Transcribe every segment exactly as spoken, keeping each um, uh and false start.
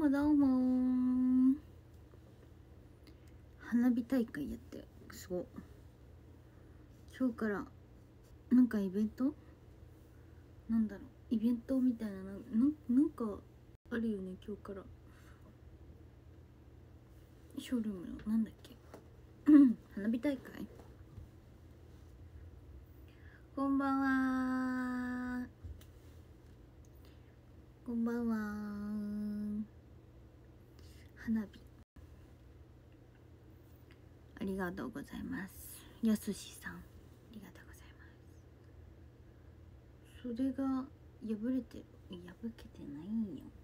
もどうも。花火大会やってる。そう、今日からなんかイベントなんだろう、イベントみたいな、な、ななんかあるよね。今日からショールームのなんだっけ花火大会。こんばんは。こんばんは。花火ありがとうございます。やすしさん、ありがとうございます。それが破れてる。破けてないんよ。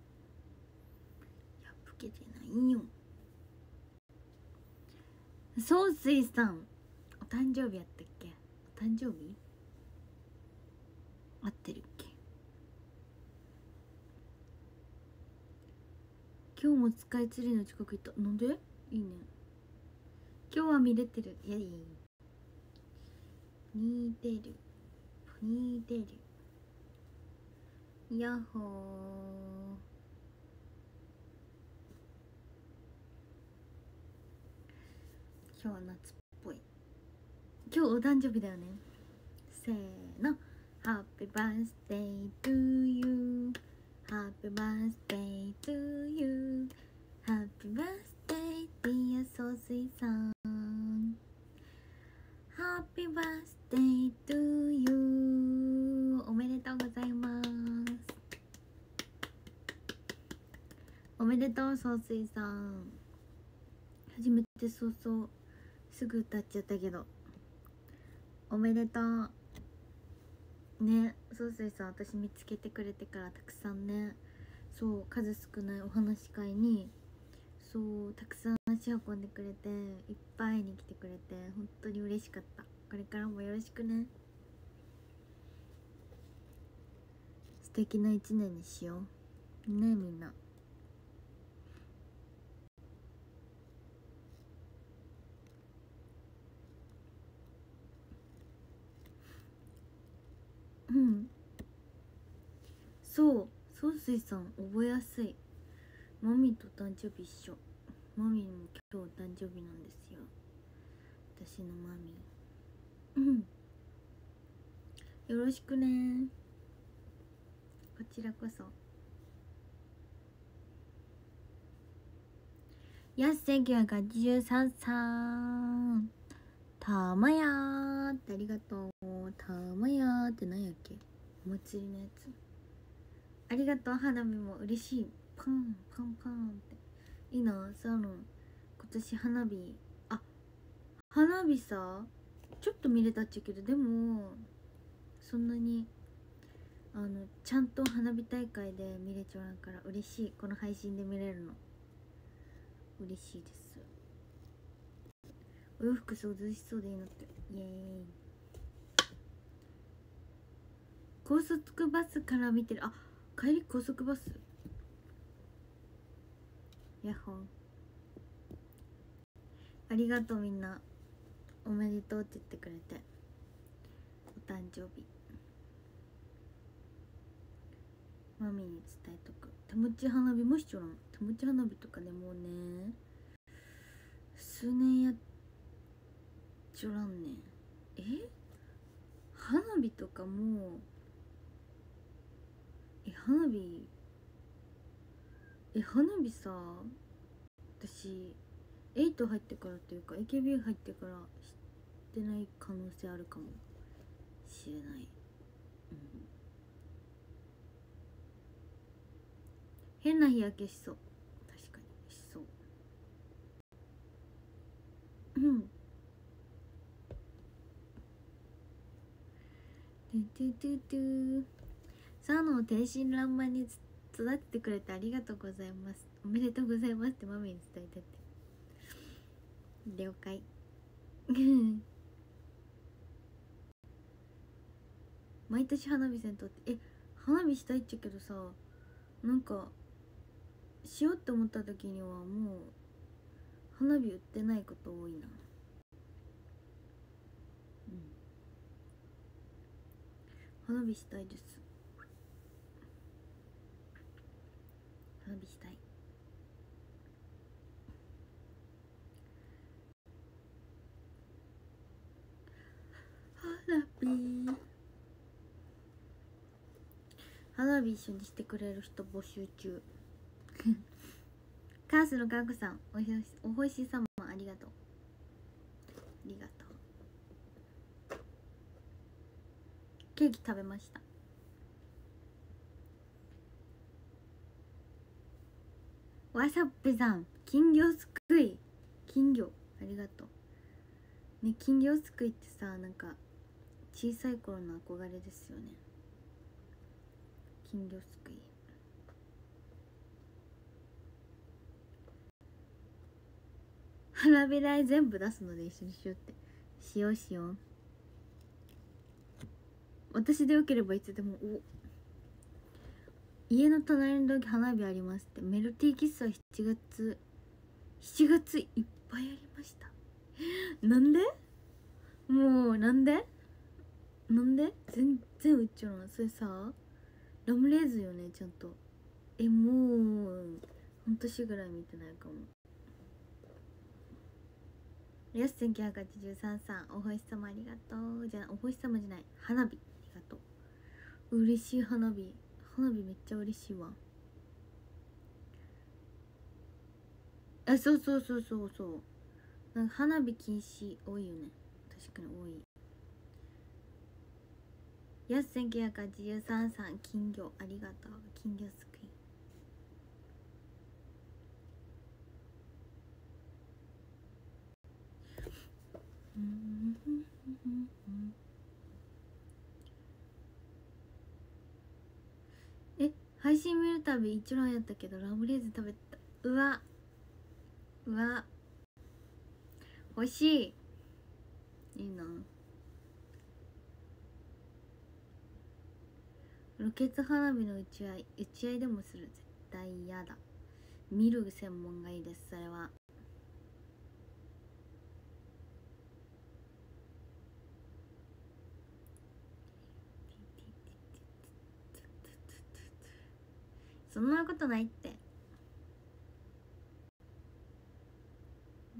破けてないんよ。そうすいさん、お誕生日やったっけ。お誕生日合ってるっけ。今日もスカイツリーの近く行った。なんでいいね。今日は見れてる。やい似てる似てる。ヤッホー。今日は夏っぽい。今日お誕生日だよね。せーの。Happy birthday to you Happy birthday to you Happy birthday dear 総帥さん Happy birthday to you おめでとうございます。おめでとう総帥さん。初めて早々すぐ歌っちゃったけどおめでとうね。総帥さん、私見つけてくれてからたくさんね、そう数少ないお話し会にそうたくさん足運んでくれて、いっぱいに来てくれて本当に嬉しかった。これからもよろしくね。素敵な一年にしようね、みんな。うん、そう総帥さん覚えやすい。マミと誕生日一緒。マミも今日誕生日なんですよ、私のマミ。うんよろしくね。こちらこそ。やっせんきゅうひゃくはちじゅうさんさんたまやーってありがとう。たまやーって何やっけ、お祭りのやつ。ありがとう。花火も嬉しい。パンパンパンっていいな。さあの今年花火、あ花火さちょっと見れたっちゃけど、でもそんなにあのちゃんと花火大会で見れちゃうから嬉しい。この配信で見れるの嬉しいです。お洋服そう涼しそうでいいのって。イエーイ。高速バスから見てる。あ帰り高速バス。ヤッホー。ありがとう。みんなおめでとうって言ってくれて。お誕生日マミに伝えとく。手持ち花火もしちょらん。手持ち花火とかでもうね数年やっちょらんね。え花火とかもうえ花火え花火さ私エイト入ってからっていうか エーケービー 入ってから知ってない可能性あるかもしれない。うん、変な日焼けしそう。確かにしそう。うんトゥトゥトゥサーのを天真爛漫に育ててくれてありがとうございます。おめでとうございますってマミに伝えてって了解毎年花火せんとってえ花火したいっちゃけどさ、なんかしようって思った時にはもう花火売ってないこと多いな。うん花火したいです。花火したい。 火一緒にしてくれる人募集中カースのガクさん、おひお星様ありがとう、ありがとう。ケーキ食べました。わさっぺさん、金魚すくい、金魚ありがとうね。金魚すくいってさ、なんか小さい頃の憧れですよね。金魚すくい、花びらい全部出すので一緒にしようって。しようしよう。私でよければいつでも。お、家の隣の時花火ありますって。メルティーキッスはしちがつしちがついっぱいありました。なんでもうなんでなんで全然うっちゃうの。それさラムレーズよね、ちゃんと。え、もう半年ぐらい見てないかも。やすせんきゅうひゃくはちじゅうさんさん、お星様ありがとう。じゃあお星様じゃない、花火ありがとう。嬉しい。花火花火めっちゃ嬉しいわ。あ、そうそうそうそうそう、なんか花火禁止多いよね。確かに多い。やすせんきゅうひゃくはちじゅうさんさん、金魚ありがとう。金魚すくい。え、配信見るたび一覧やったけどラムレーズ食べた。うわうわ、欲しい。いいな。ロケツ花火の打ち合い、打ち合いでもする。絶対嫌だ。見る専門がいいです、それは。そんなことないって、うん、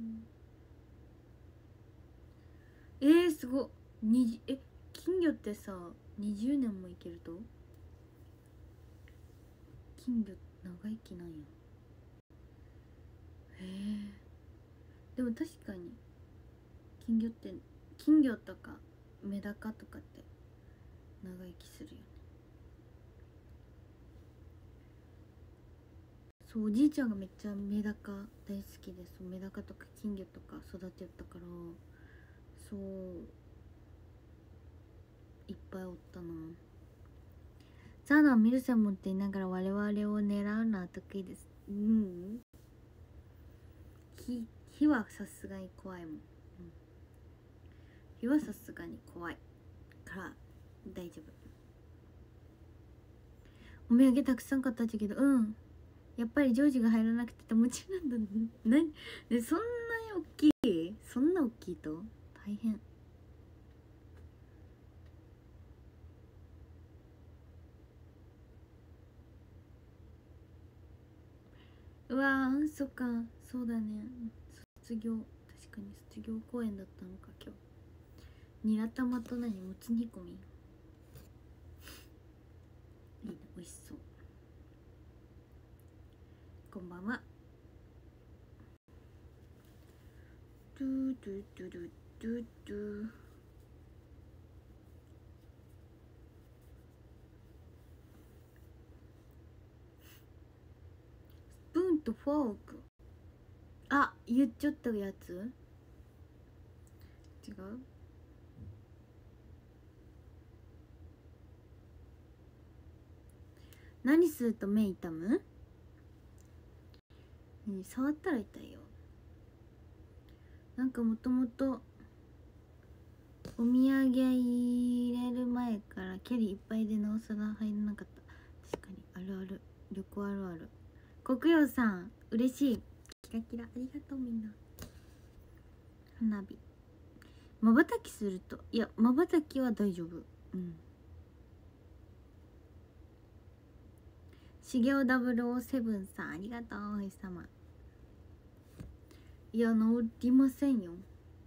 えー、すごっ。にえ金魚ってさにじゅうねんもいけると。金魚長生きなんや。へえ。でも確かに金魚って金魚とかメダカとかって長生きするよね。そう、おじいちゃんがめっちゃメダカ大好きで、そうメダカとか金魚とか育てたから、そういっぱいおったな。サーナは見る専門って言いながら我々を狙うのは得意です。うん、火火はさすがに怖いもん、うん、火はさすがに怖いから大丈夫。お土産たくさん買ったっちゃけど、うんやっぱりジョージが入らなくて手持ちなんだね。なでそんなに大きい、そんな大きいと大変。うわー、そっか、そうだね。卒業、確かに卒業公演だったのか今日。ニラ玉と何、もつ煮込み。いいね、美味しそう。こんばんは。ドゥドゥドゥドゥドゥドゥ。スプーンとフォーク。あ、言っちゃったやつ違う。何すると目痛む？何触ったら痛いよ。なんかもともとお土産入れる前からキャリーいっぱいでなおさら入らなかった。確かにあるある、旅行あるある。国陽さん嬉しい。キラキラありがとう。みんな花火まばたきすると、いやまばたきは大丈夫。うん。修行ダブルオーセブンさんありがとう。お日様。いや治りませんよ。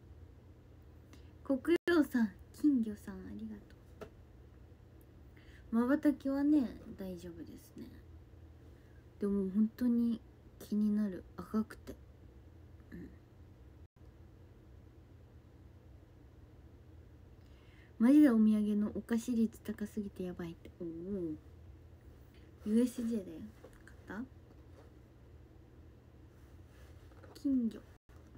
国陽さん、金魚さんありがとう。 まばたきはね大丈夫ですね。でも本当に気になる、赤くて、うん、マジでお土産のお菓子率高すぎてやばいって。おお ユーエスジェー で買った金魚。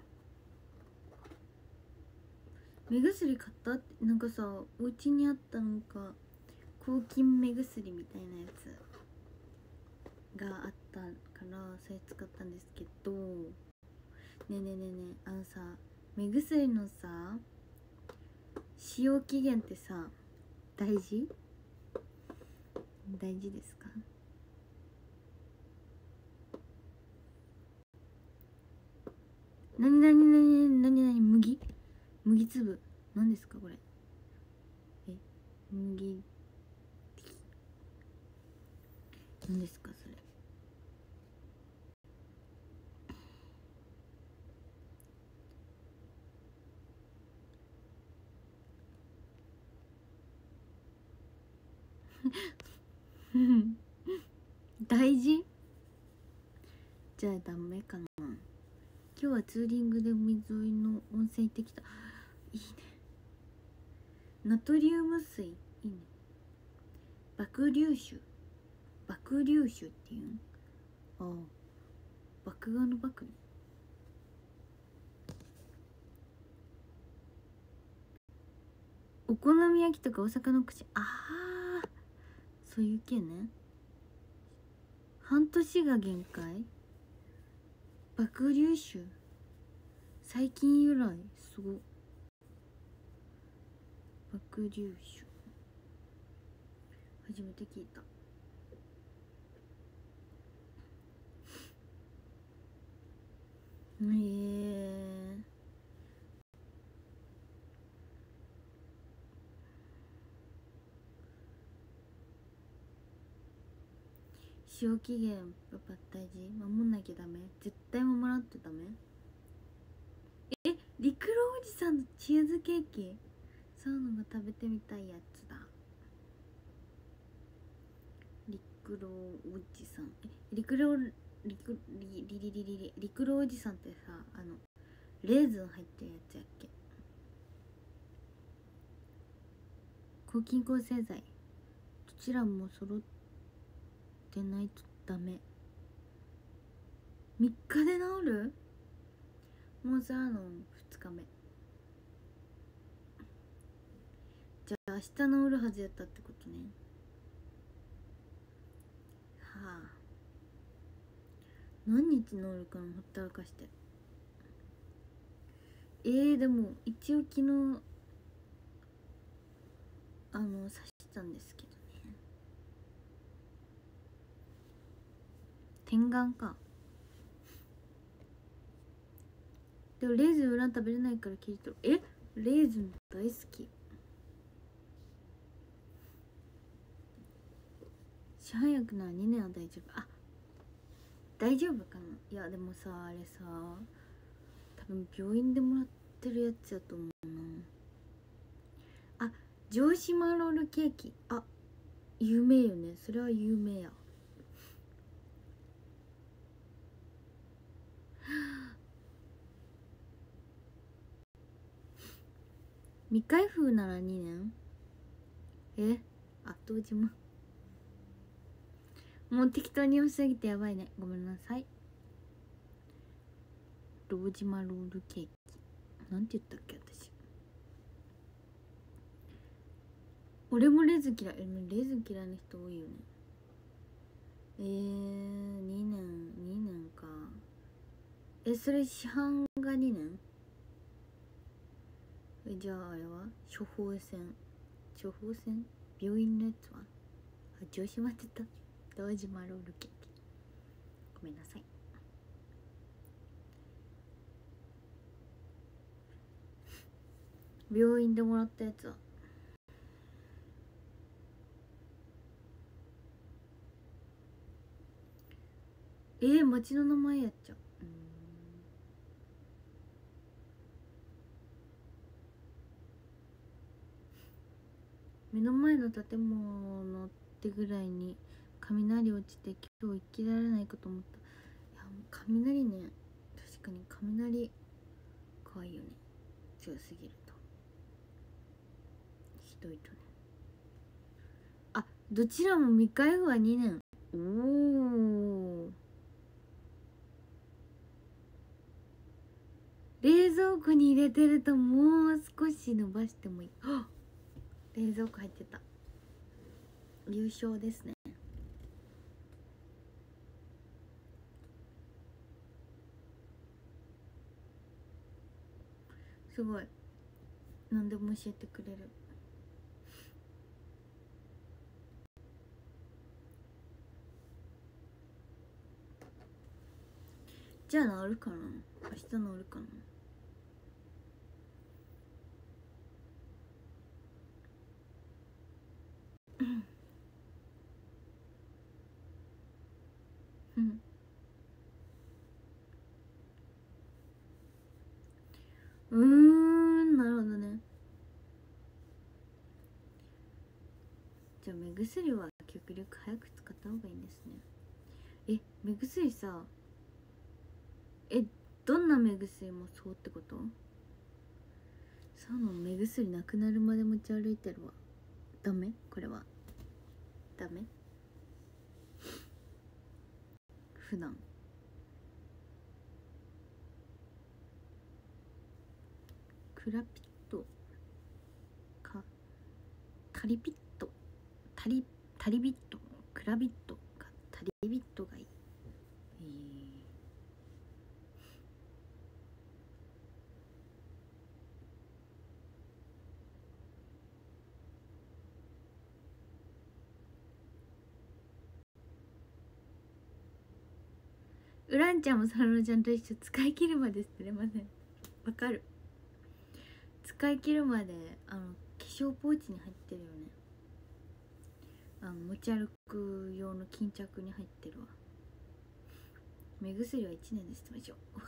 目薬買ったって、なんかさお家にあったなんか抗菌目薬みたいなやつがあったからそれ使ったんですけど、ねえねえねえねえ、あのさ目薬のさ使用期限ってさ大事大事ですか？なになになになになに、麦麦粒なんですかこれ。え麦なんですかそれ。大事じゃあダメかな。今日はツーリングで海沿いの温泉行ってきた。いいね。ナトリウム水いいね。爆粒酒爆粒酒っていうん。ああ、麦芽の爆ね。お好み焼きとか大阪の串、ああそういう系ね。半年が限界。爆粒酒最近由来すご。爆粒酒初めて聞いた。へえ。使用期限やっぱ大事、守んなきゃダメ、絶対守らんとダメ。え、陸路おじさんのチーズケーキ、そういうのが食べてみたいやつだ。陸路おじさん、え、陸路陸リリリリリリ陸路おじさんってさ、あのレーズン入ってるやつやっけ。抗菌抗生剤どちらも揃ってないとダメ。みっかで治る？もうさあのふつかめじゃあ明日治るはずやったってことね。はあ、何日治るかのほったらかして。えー、でも一応昨日あの刺したんですけどね。点眼か。でもレーズン裏食べれないから聞いてる。え、レーズン大好き。市販薬ならにねんは大丈夫。あ、大丈夫かな。いやでもさあれさ多分病院でもらってるやつやと思うな。あ、城島ロールケーキ、あ、有名よね。それは有名や。未開封ならにねん。え、あっとう島もう適当に押し上げてやばいね、ごめんなさい。堂島ロールケーキなんて言ったっけ私。俺もレーズン嫌い。レーズン嫌いな人多いよね。えー、にねんにねんか。え、それ市販がにねん。え、じゃああれは処方箋処方箋病院のやつは。あ、城島って言った。堂島ロールケーキごめんなさい。病院でもらったやつはえー、町の名前やっちゃう。目の前の建物ってぐらいに雷落ちて今日生きられないかと思った。いやもう雷ね、確かに雷怖いよね、強すぎると。ひどいとね。あ、どちらも未開封はにねん。おお、冷蔵庫に入れてるともう少し伸ばしてもいい。冷蔵庫入ってた。優勝ですね。すごい、何でも教えてくれる。じゃあ治るかな、明日治るかな。うんうーん、なるほどね。じゃあ目薬は極力早く使った方がいいんですね。え、目薬さ、え、どんな目薬もそうってこと？そうなの？目薬なくなるまで持ち歩いてるわ。ダメ？これはダメ？普段クラピットかタリピット、タリタリビット、クラビットかタリビットがいい。えー、ウランちゃんもサロロちゃんと一緒。使い切るまで捨てれません。わかる。使い切るまであの化粧ポーチに入ってるよね。あの持ち歩く用の巾着に入ってるわ。目薬はいちねんで捨てましょう。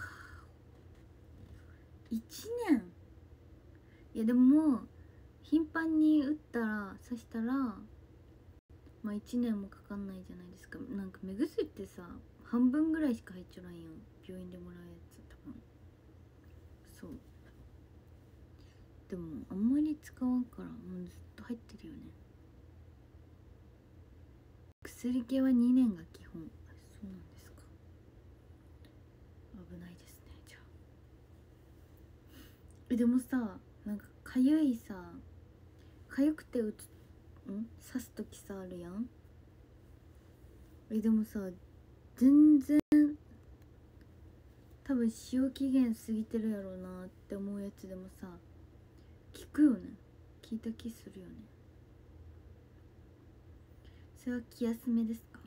いちねん。いやでももう頻繁に打ったらさしたらまあいちねんもかかんないじゃないですか。なんか目薬ってさ半分ぐらいしか入っちゃらんやん、病院でもらうやつ。多分そうでもあんまり使わんからもうずっと入ってるよね。薬系はにねんが基本。そうなんですか。危ないですね。じゃあえでもさ、なんかかゆいさ、かゆくて打つん刺す時さあるやん。えでもさ全然多分使用期限過ぎてるやろうなって思うやつでもさ効くよね。効いた気するよね。それは気休めですか？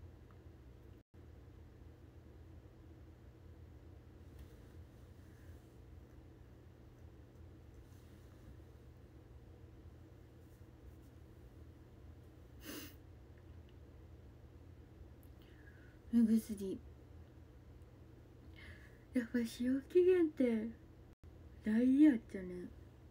目薬やっぱ使用期限って大事やっちゃね。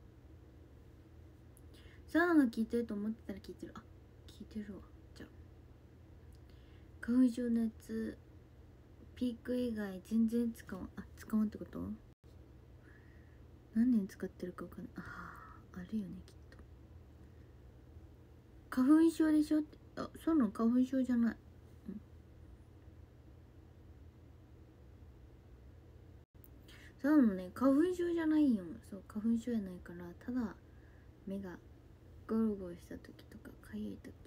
サウナが効いてると思ってたら効いてる。あ、効いてるわ。じゃあ花粉症のやつピーク以外全然使わん。あ、使わんってこと？何年使ってるか分かんない。ああ、あるよねきっと。花粉症でしょって。あ、そうなの？花粉症じゃない。そうなのね、花粉症じゃないよ。そう、花粉症やないから、ただ目がゴロゴロした時とかかゆい時。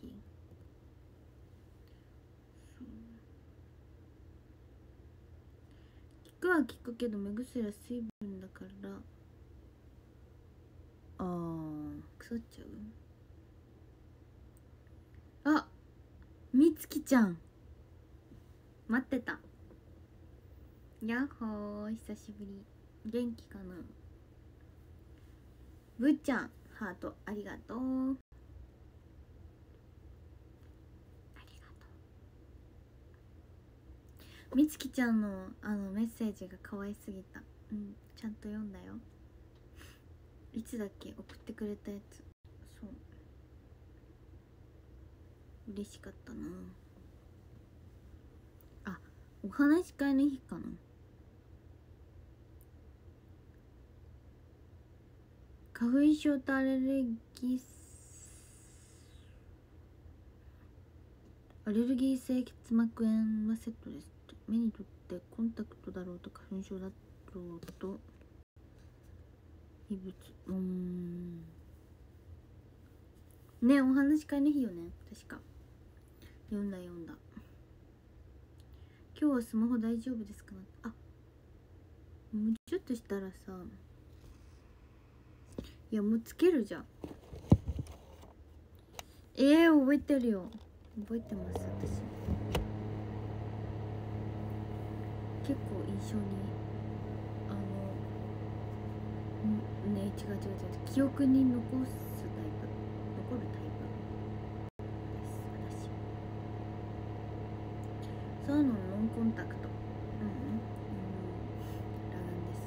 そう効くは効くけど目薬は水分だからあー腐っちゃう。あ、みつきちゃん待ってた。やっほー、久しぶり。元気かな。ぶっちゃんハートありがとう。ありがとう。みつきちゃんのあのメッセージが可愛すぎた。うん、ちゃんと読んだよ。いつだっけ送ってくれたやつ。そう嬉しかったなあ。お話し会の日かな。花粉症とアレルギーアレルギー性結膜炎はセットですって。目にとってコンタクトだろうと花粉症だろうと異物。うーんね、お話し会の日よね、確か。読んだ読んだ。今日はスマホ大丈夫ですかな。あ、もうちょっとしたらさ、いやもうつけるじゃん。えー、覚えてるよ。覚えてます私。結構印象にあのんね違う違う違う記憶に残すタイプ、残るタイプです私。そういうのノンコンタクト。うんうん、裸眼です。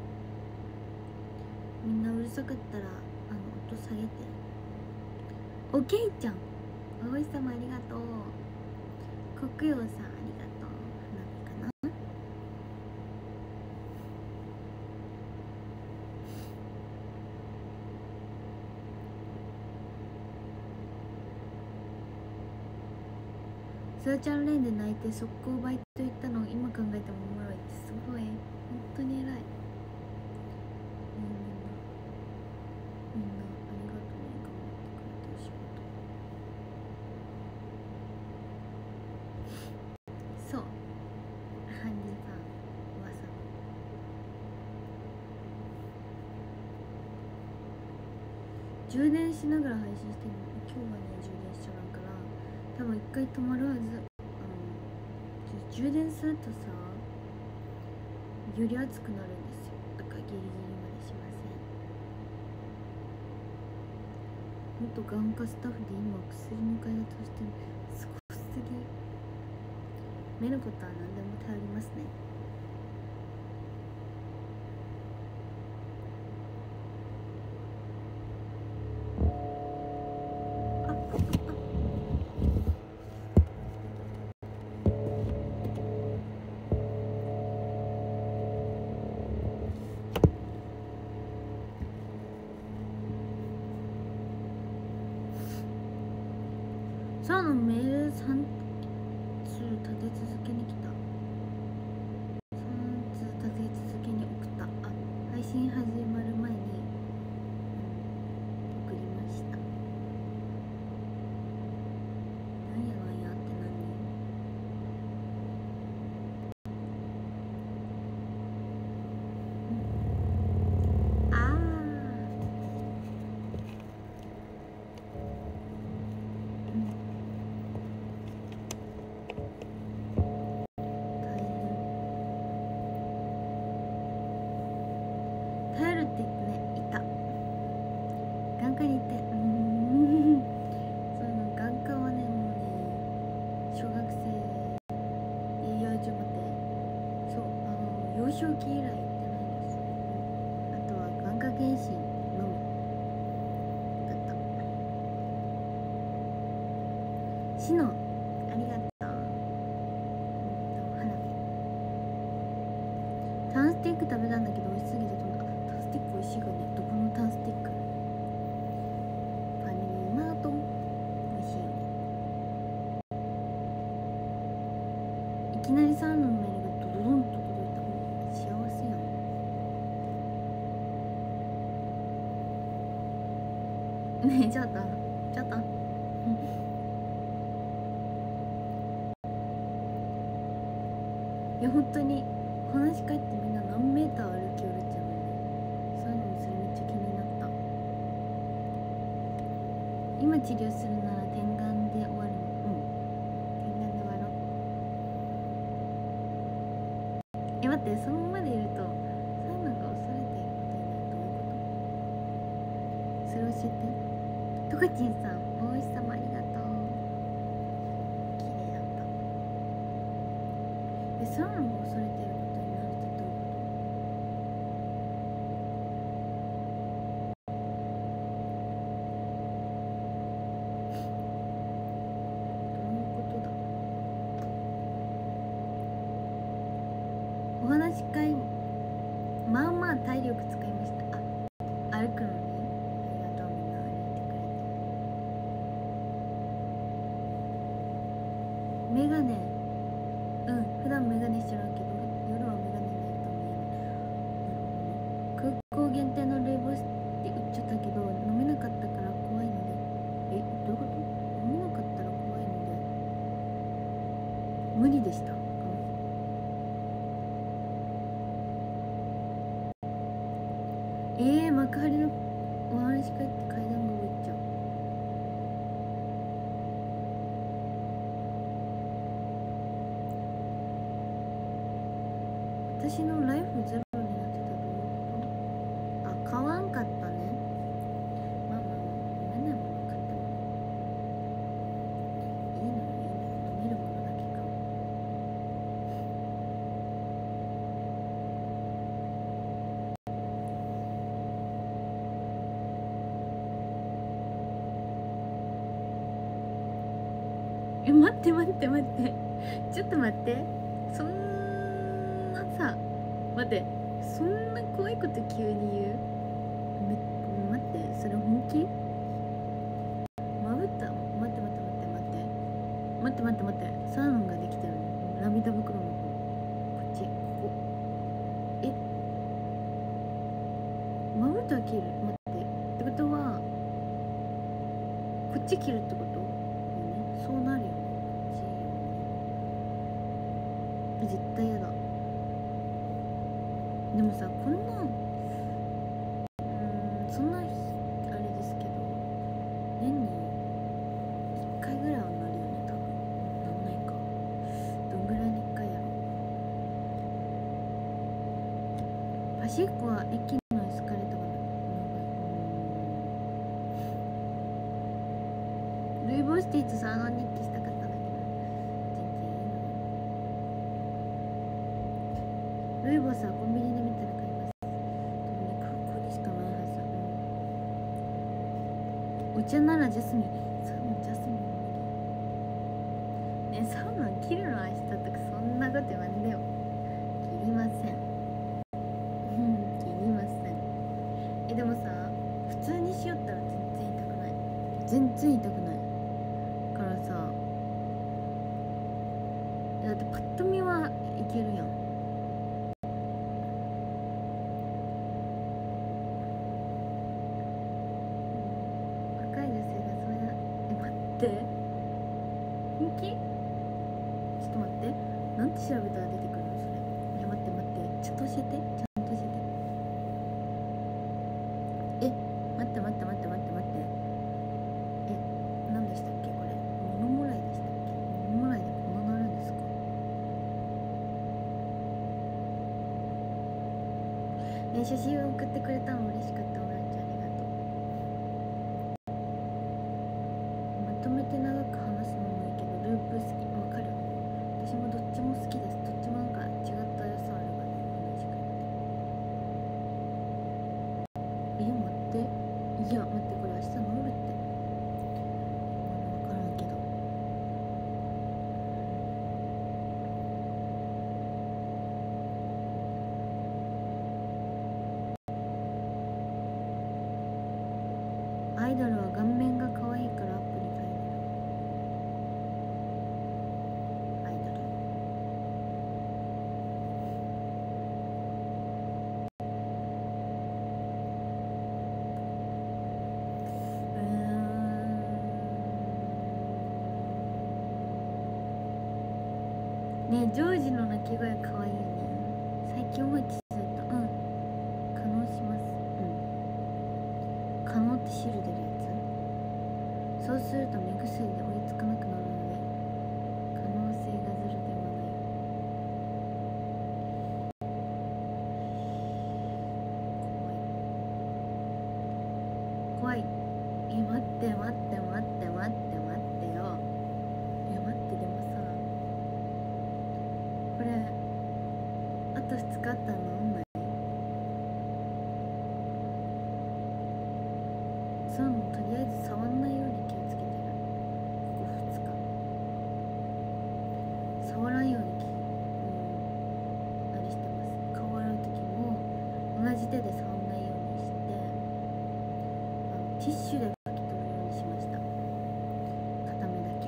みんなうるさかったらあの音下げて。おけいちゃんお星様ありがとう。国陽さんありがとう。花火かな。スーちゃんレーンで泣いて速攻バイト行ったのを今考えてもおもろいって。すごい本当に偉い。みんなみんなありがとうね。頑張ってくれてお仕事。そうハンディさん噂の充電しながら配信してるの。今日はね充電しちゃうから多分一回止まるはず。あの充電するとさより熱くなるんですよ。だからギリギリまでしません。元眼科スタッフで今薬の開発をしてる。すごすぎ。目のことは何でも頼りますね。さあのメールさん通立て続けに来た。さん通立て続けに送った。あ、配信始まる前に、うん、送りました。なんやなんやって何、うん、あー頼るって言ってね、いた。眼科に行って、うーんそういうの。眼科はね、もうね、小学生、いや、ちょっと待って、そう、あの、幼少期以来行ってないんです。あとは眼科検診のみだった。シノありがとう。花火タンスティック食べたんだけど美味しすぎて飛んだ。タンスティック美味しいかね。どこのタンスティック？ファミリーマート美味しいよね。いきなりサンドのメールがドドドンと届いた。幸せやん。ねえちょっとちょっといや本当に話し会ってみんな何メーター歩き寄るっちゃうのね。そういうのもそれめっちゃ気になった。今治療するなら点眼で終わるの。うん点眼で終わろう。え待って、そのままでいるとサウナが恐れていることになる。どういうこと？それ教えて。トカチンさんお星様ありがとう。綺麗だった。えサウナが恐れていることになるってどういうこと？ は体力使いました。あ、歩くのにありがとう、みんな歩いてくれて。メガネ、うん、普段メガネしてるけど夜はメガネないと見えない。空港限定のルイボスって売っちゃったけど飲めなかったから怖いので、え、どういうこと？飲めなかったら怖いので無理でした。えー、幕張のお話帰って階段が動いちゃう。私のライフゼロになってた。どういうこと？あ、買わんかったね。まあまあまあ、飲めないもの買ってもいいのよ、いいのよ。飲めるものだけ買おう。え、待って待って待ってちょっと待って、そんなさ、待って、そんな怖いこと急に言う？め待って、それ本気？まぶった？待って待って待って待って待って待って待って、サーモンができてるの。涙袋の方、こっち、ここ。え、まぶた切る？待って、ってことはこっち切るってこと？そうなるよね。絶対やだ。でもさ、こんな、うーん、そんなあれですけど、年にいっかいぐらいはなるよね、多分。なんないか。どんぐらいにいっかいやろ。パシフィコは駅のエスカレーターが長い。ルイボスティーとサーモン日記したかったんだけど、全然いいの。ルイボスはコンビニで見たら買います。でもね、空港にしかないはずだ。うん、お茶ならジャスミン。サーモンジャスミン無理。ね、サーモン切るの明日とかそんなこと言わんでよ。切りません。うん、切りません。え、でもさ、普通にしよったら全然痛くない。全然痛くないからさ、だってパッと見はいけるやん。若い女性がそうや。え、待って、本気？ちょっと待って、なんて調べたら出てくるのそれ。いや、待って待って、ちょっと教えて、ちゃんと教えて。え、待って待って待って待って待って、え、何でしたっけこれ。物もらいでしたっけ？物もらいでこんななるんですか？ね、写真を送ってくれたの嬉しかった。オランちゃんありがとう。まとめて長く話すのもいいけどループ好き。わかる。私もどっちも好きです。どっちもなんか違った良さあるわね、同じく。え、待って、いや待って、これ明日乗るって。まだ分からんけど。アイドルは顔面が可愛いからアップに入れる。アイドル。うーん。ねえ、ジョージの鳴き声可愛いよね。最近覚えてた。うん。可能します。うん。可能って汁出るやつ。そうすると目薬で追いつかなくなるので可能性がゼロではない。怖い怖い。え、待って待って待って待って待ってよ。え、待って、でもさ、これあとふつかあったらなんない？そう、とりあえず触んないように気をつけてる。ここふつか触らんように気、うん、あれしてます。顔洗う時も同同じ手で触んないようにして、あのティッシュで拭き取るようにしました。片目だけ。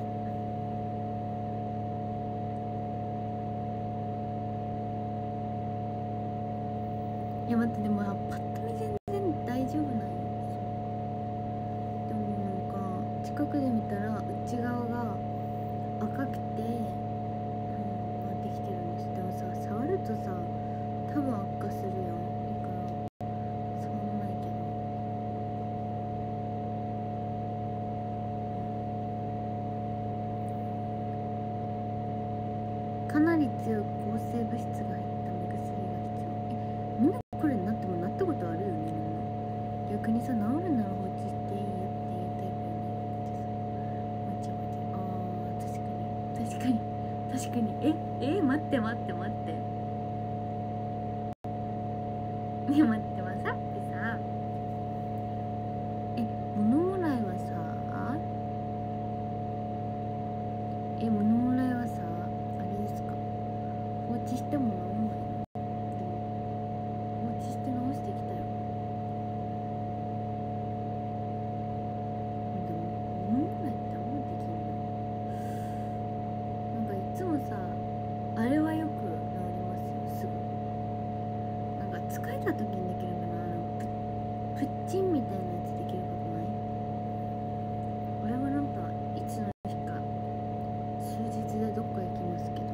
いや待って、でもパッと見全然大丈夫なんよ。でもなんか近くで見たら内側が赤くて、うん、まあ、できてるんです。でもさ、触るとさ多分悪化するよ。だから触んないけど、かなり強い抗生物質が入った目薬が必要。え、みんなこれなってもなったことあるよね。みんな逆にさ、治るなら放置していいよっていうタイプよね。ってさ、待ち待ち、あー確かに確かに確かに。ええ待って待って待ってね、待って、まさってさ、え物もらいはさ、え物もらいはさ、あれですか、放置しても治んないの？でも放置して治してきたよ。でも物もらいってあんまできんの？なんかいつもさ、あれはよく治りますよ、すぐ。なんか疲れた時にできるかな、あのプッチンみたいなやつできることない？俺はなんかいつの日か数日でどっか行きますけど、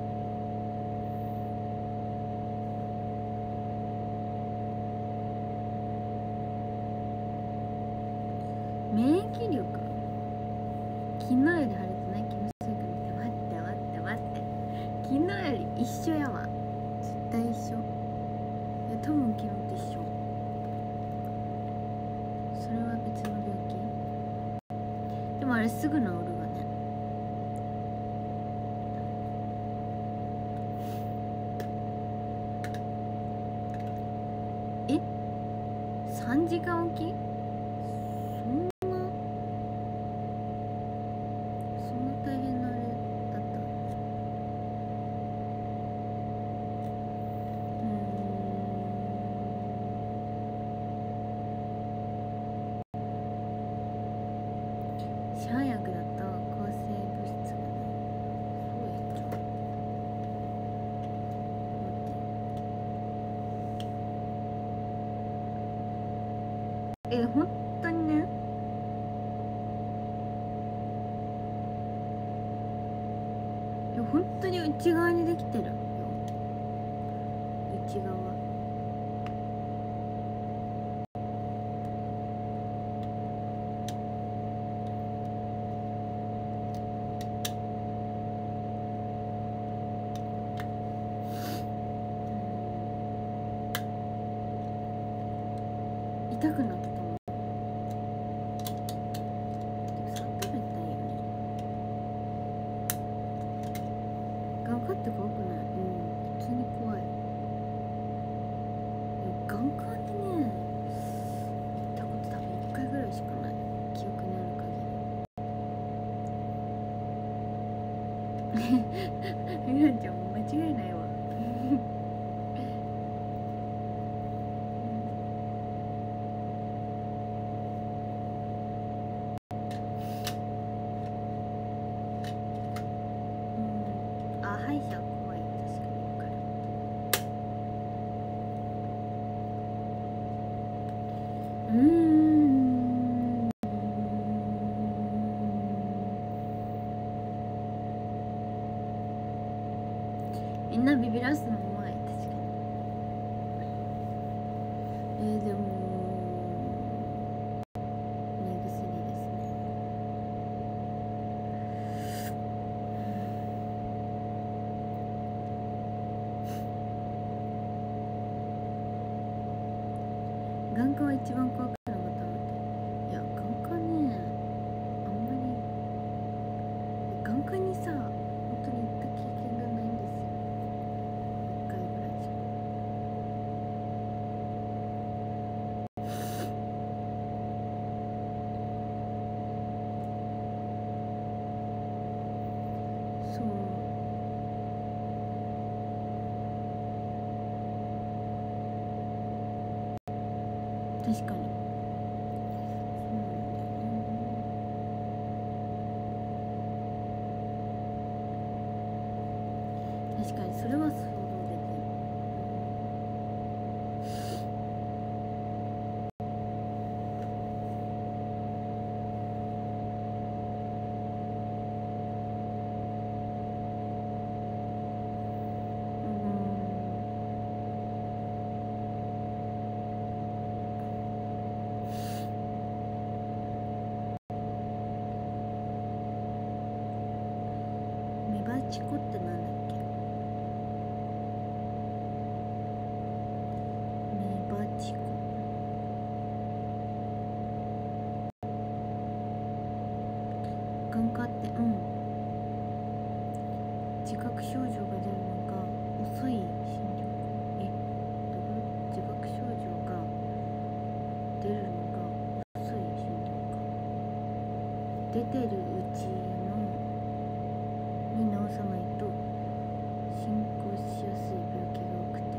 免疫力昨日より腫れてない？気のせいか見て、待って待って待って、昨日より一緒やわ、絶対一緒。いや多分昨日と一緒。それは別の病気？でもあれすぐ治るわね。えさんじかんおき？そんなそんな大変なあれだった？うーん、市販薬だと抗生物質がない。そうやっちゃう。え、本当にね、いや本当に内側にできてるよ、内側。痛くなってたもん。でもさ、食べたいよね。眼科って怖くない？うん、普通に怖い。眼科にね、行ったこと多分いっかいぐらいしかない、記憶にある限り。みなちゃんも間違いないわ。うん、あ、歯医者怖い、確かに分かる。うーん、みんなビビらすのうまい、確かに。えー、でも目薬ですね。眼科は一番怖くなかったので、いや眼科ね、あんまり眼科にさ、本当に行った経験がないんですよ。いっかいぐらいしか。そう、 確かに確かにそれは想像できる。メバチコってなんだっけ。メバチコ眼科って、うん、自覚症状が出るのが遅い診療。え自覚症状が出るのが遅い診療か。出てるうちのに治さないと進行しやすい病気が多くて、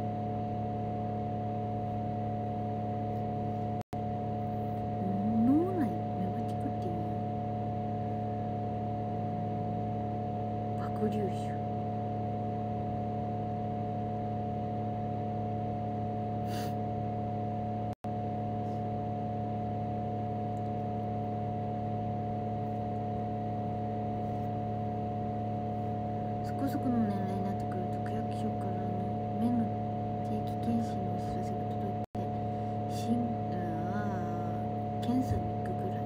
うん、飲まないメバチコっていうの白粒子。そこそこの年齢になってくると区役所からの目の定期検診のお知らせが届いて、しんあ検査に行くぐらい。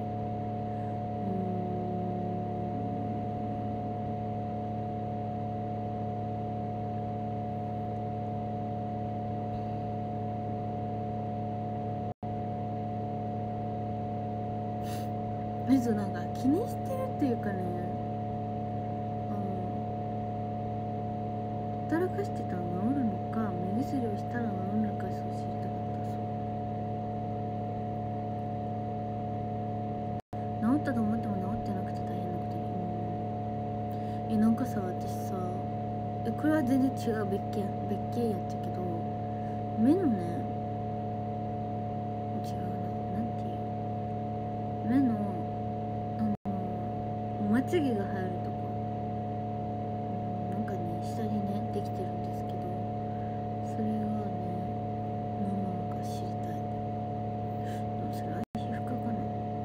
うーんえそうなんか気にしてるっていうかね、ほったらかしてたら治るのか、目薬をしたら治るのか、そう知りたかった。そう治ったと思っても治ってなくて大変なことに。えなんかさ私さえこれは全然違う別件別件やったけど、目のね違うな、なんていう目のあのまつげが入るとこなんかね下にねできてるんですけど、それがね何なのか知りたい。どうする？皮膚科かな。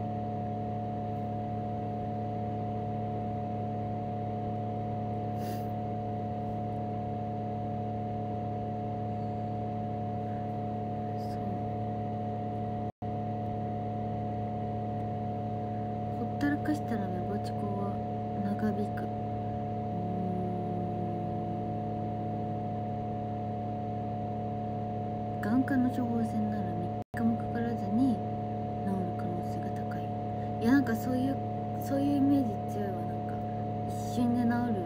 ほったらかしたらメバチコは長引く。眼科の処方箋ならみっかもかからずに治る可能性が高い。いやなんかそういうそういうイメージ強いわ。なんか一瞬で治るパターン多いよね。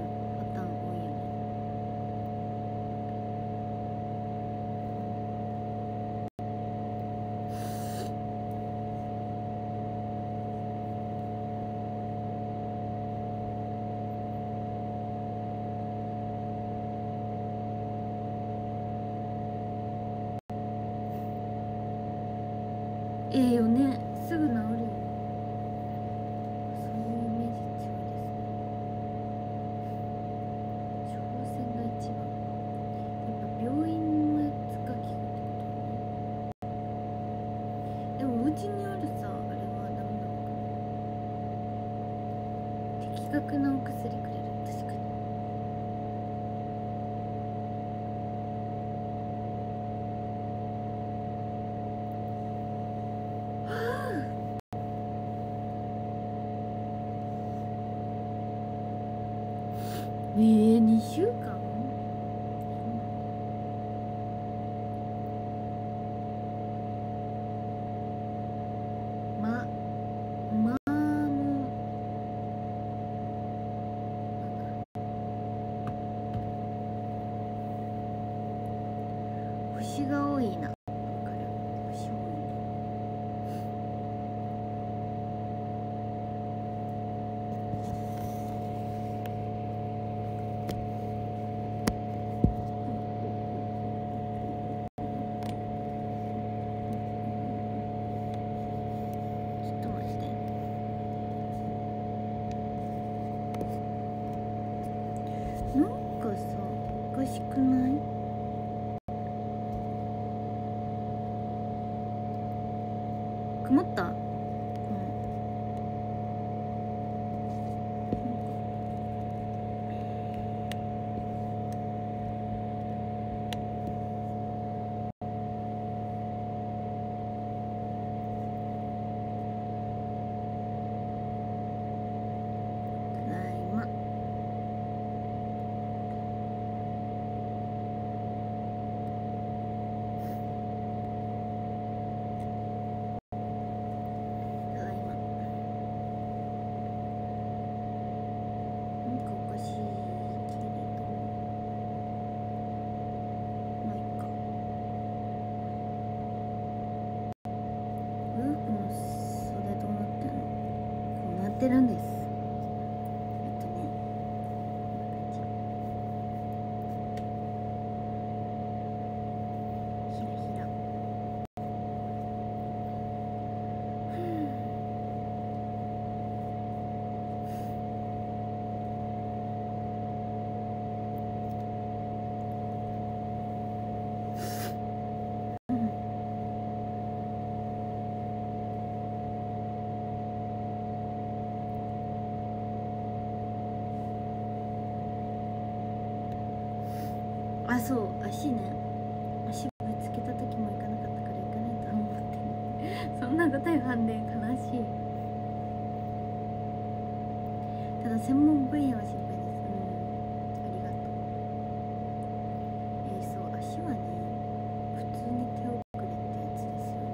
ええよね、すぐ治るよ。そういうイメージ強いですね。処方箋が一番。やっぱ病院のやつが効くってことね。でもうちにあるさあれはダメなのかな。的確なお薬くれる。確かに。えー、にしゅうかんま、まあも星が多いな。星多いね。 かしくない？曇った？うん。ただいま。ただいま。なんかおかしいけれど、まあいっか。ウーフの袖どうなってんの？こうなってるんです。えっとね、ひらひら。あ、そう足ね、足ぶつけた時も行かなかったから行かないと思ってそんなこと言わんで悲しい。ただ専門分野は心配です。うん、ありがとう。えー、そう足はね、普通に手遅れってやつですよね。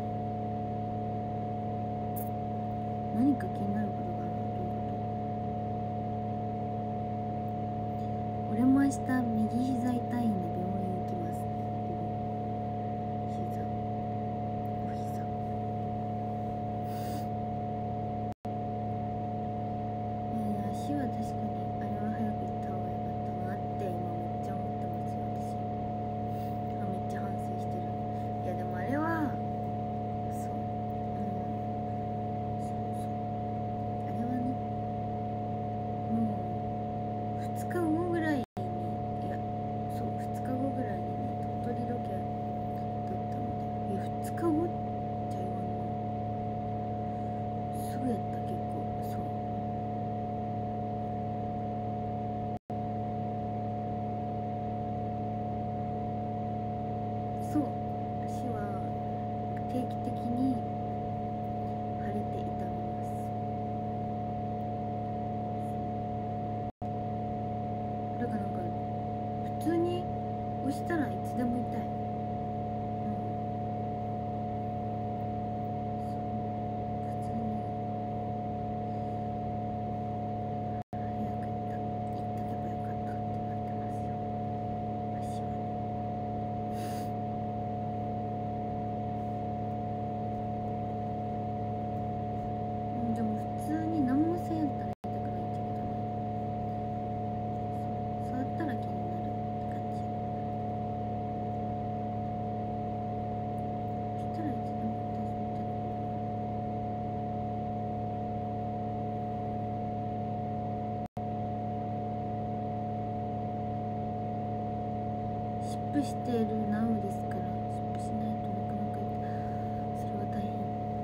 何か気になることがある？どういうこと？俺も明日右膝痛いんで病院行きます。膝、お膝。えー、足は確かにあれは早く行った方がよかったなって今めっちゃ思ってますよ私。あ、めっちゃ反省してる。いやでもあれはそう、うん、そうそう、あれはね、もうふつかごぐらいに、いやそうふつかごぐらいにね鳥取ロケだったので、いやふつかごっちゃ言わんの、すぐやった結構。そうそう、足は定期的に腫れて痛みます。これがなんか普通に押したらいつでも痛い。うん、そう普通に早く行った行っとけばよかったってなってますよ足はね。うん、でも普通に何もせんやったら痛くないんだけどね。そう触ったら気になるって感じ。そしたらいつでも痛そうっての。湿布してるナウですから、湿布しないとなかなか痛い。それは大変。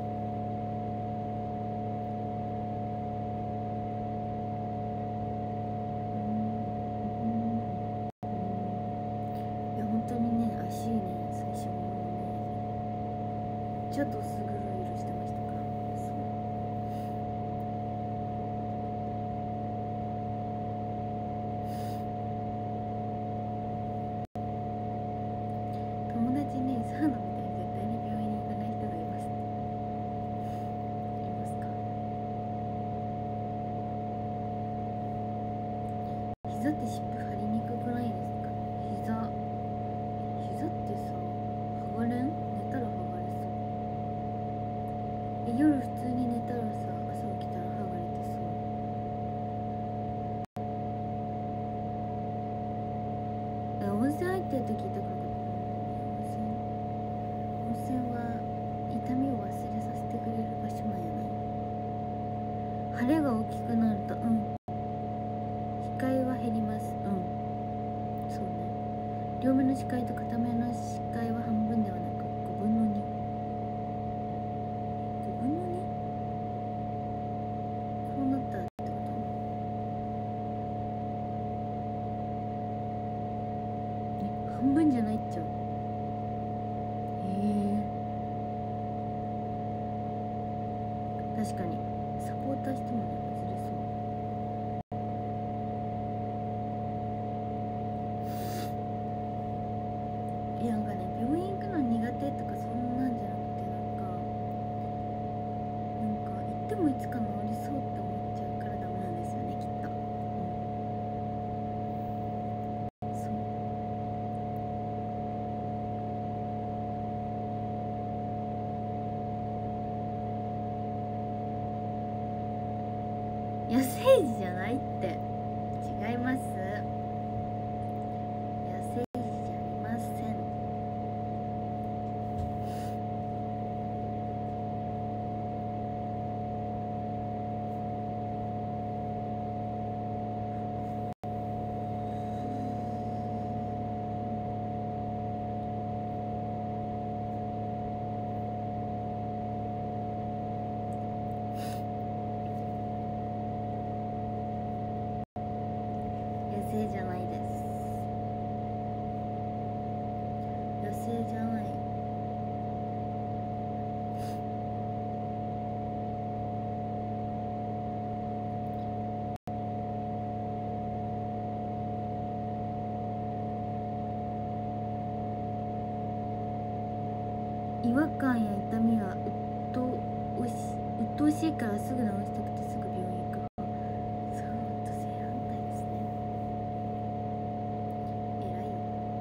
うんうんうん、いや本当にね足ね、最初もねめっちゃどす黒い色してましたから。そう友達にサウナみたいに絶対に病院に行かない人がいます。いますか？膝って湿布貼りにくくないですか？膝膝ってさ、剥がれん？寝たら剥がれそう。え、夜普通に寝たらさ、朝起きたら剥がれてそう。え、温泉入ってる時痛くなかった？温泉温泉は痛みを忘れさせてくれる場所なんやない。腫れが大きくなると、うん、視界は減ります。うん、そうね。 視界と片目の視界は半分ではなくごぶんのに。ごぶんのに？こうなったらってこと？え、半分じゃないっちゃう。へえ、確かにサポーターしてもねずれそう。いやなんかね、病院行くの苦手とかそんなんじゃなくて、なんかなんか行ってもいつか治りそうって思っちゃうからダメなんですよね、きっと。うん、そう。野生児じゃないって。違います。野生児じゃありません。野生じゃないです。野生じゃない。違和感や痛みはうっとうし鬱陶しいからすぐ治したくてすぐ病院行く。そうと正反対ですね。偉いよ。